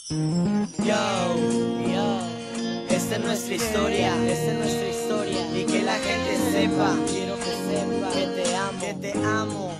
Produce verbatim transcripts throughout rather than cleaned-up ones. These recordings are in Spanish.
Yo, yo, esta es nuestra historia, esta es nuestra historia. Y que la gente sepa, quiero que sepa que te amo, que te amo.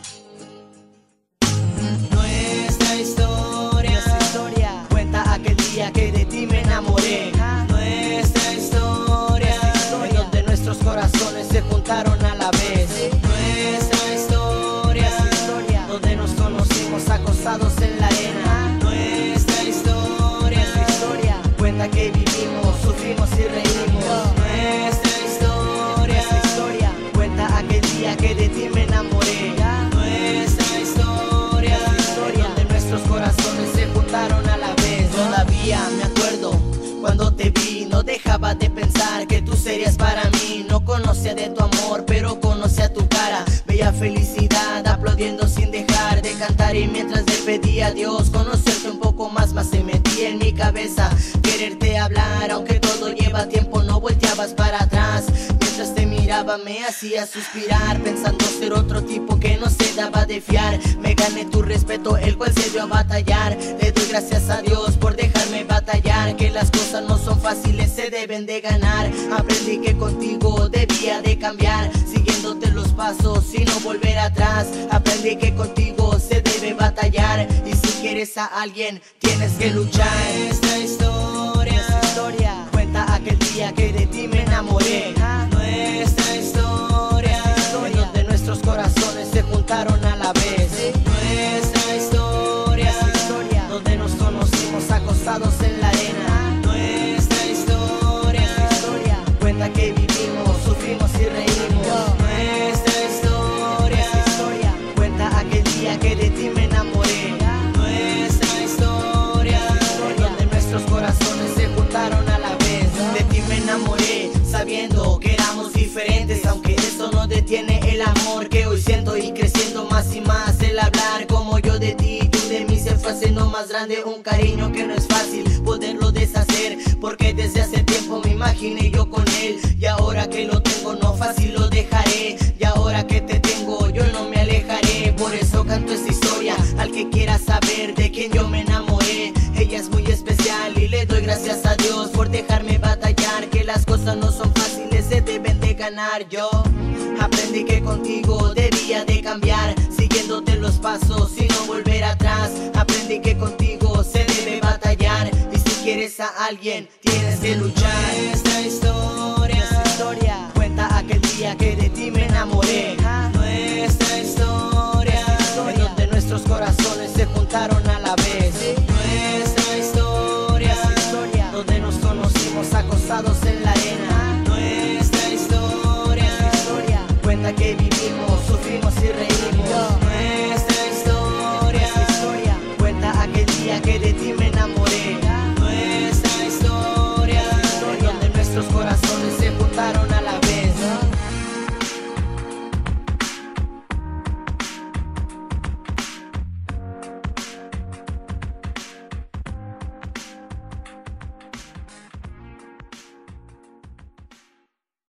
Nuestra historia, nuestra historia cuenta aquel día que de ti me enamoré. Nuestra historia, nuestra historia en donde nuestros corazones se juntaron a la vez. Nuestra historia, nuestra historia donde nos conocimos acostados en la arena. Nuestra historia, nuestra historia cuenta que vivimos, sufrimos y reímos. Nuestra historia, nuestra historia cuenta aquel día que de ti me enamoré. Nuestra historia, nuestra historia donde nuestros corazones se juntaron a la vez. Todavía me acuerdo cuando te vi, no dejaba de pensar que tú serías para mí. No conocía de tu amor, pero conocía tu cara. Veía felicidad aplaudiendo sin dejar de cantar. Y mientras le pedía a Dios conocerte un poco más, más se metía en mi cabeza quererte hablar. Aunque todo lleva tiempo, no volteabas para atrás. Mientras te miraba me hacía suspirar, pensando ser otro tipo que no se daba de fiar. Me gané tu respeto, el cual se dio a batallar. Le doy gracias a Dios por dejarme batallar, que las cosas no son fáciles, se deben de ganar. Aprendí que contigo debía de cambiar, siguiéndote los pasos y no volver atrás. Aprendí que contigo se debe batallar, y si quieres a alguien tienes que luchar. Nuestra historia, nuestra historia cuenta aquel día que de ti me enamoré. Nuestra historia, nuestra historia donde nuestros corazones se juntaron a la vez. Nuestra historia, nuestra historia donde nos conocimos acostados en la arena. Nuestra historia, nuestra historia cuenta que vivimos, sufrimos y reímos. Nuestra historia, nuestra historia cuenta aquel día que de ti me enamoré. Nuestra historia, nuestra historia donde nuestros corazones se juntaron a la vez. De ti me enamoré sabiendo que éramos diferentes, aunque eso no detiene el amor que hoy siento. Y creciendo más y más el hablar como yo de ti, tú de mí, se fue haciendo más grande. Un cariño que no es fácil poderlo deshacer, porque desde hace tiempo me imaginé yo con él. Y ahora que lo tengo no fácil lo dejaré, y ahora que te tengo yo no me alejaré. Por eso canto esta historia al que quiera saber de quién yo me enamoré. Ella es muy especial y le doy gracias a Dios por dejarme batallar, que las cosas no son fáciles, se deben de ganar. Yo aprendí que contigo debía de cambiar, siguiéndote los pasos y no volver atrás. Aprendí que contigo se debe batallar, y si quieres a alguien tienes que luchar. Nuestra historia, nuestra historia cuenta aquel día que de ti me enamoré. Nuestra historia, nuestra historia donde nuestros corazones se juntaron a la vez. Nuestra historia, nuestra historia donde nos conocimos acostados en la arena. Nuestra historia, nuestra historia cuenta que vivimos